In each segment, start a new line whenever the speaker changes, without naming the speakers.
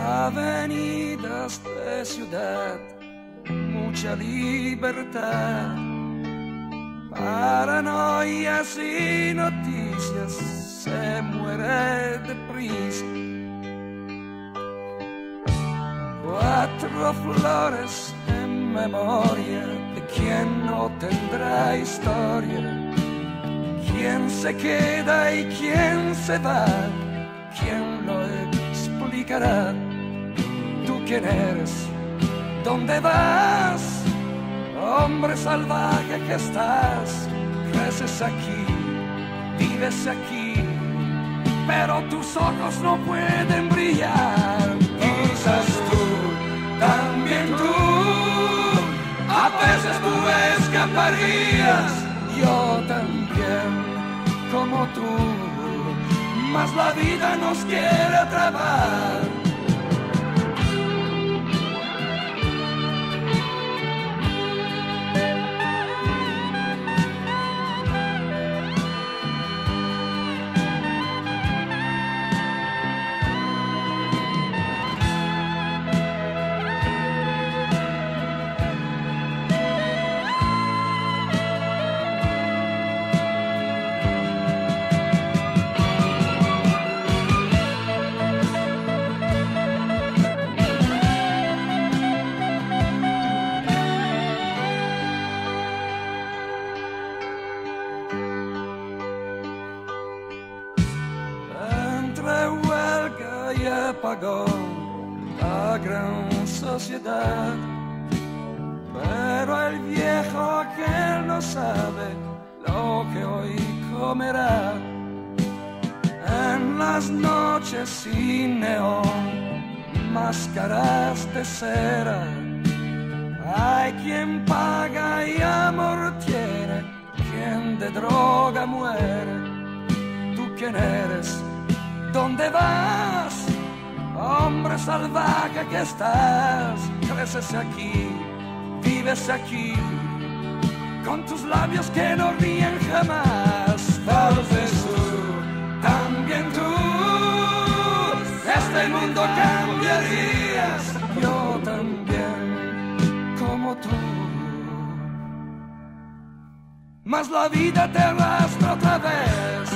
avenidas de ciudad, mucha libertad, paranoias y noticias, se muere deprisa. 4 flores en memoria de quien no tendrá historia, quién se queda y quién se va, quién lo explicará. ¿Tú quién eres? ¿Dónde vas? Hombre salvaje que estás, creces aquí, vives aquí, pero tus ojos no pueden brillar. Quizás tú, también tú, a veces tú escaparías, yo también, como tú, mas la vida nos quiere atrapar. Y apagó la gran sociedad, pero el viejo aquel no sabe lo que hoy comerá. En las noches sin neón, máscaras de cera, hay quien paga y amor tiene, quien de droga muere. ¿Tú quién eres? ¿Dónde vas? Hombre salvaje que estás, creces aquí, vives aquí, con tus labios que no ríen jamás. Tal vez tú, también tú, este mundo cambiarías, yo también, como tú. Mas la vida te arrastra otra vez.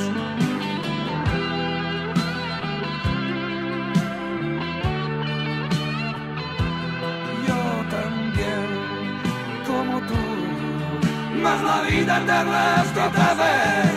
Mas la vida te arrastra otra vez.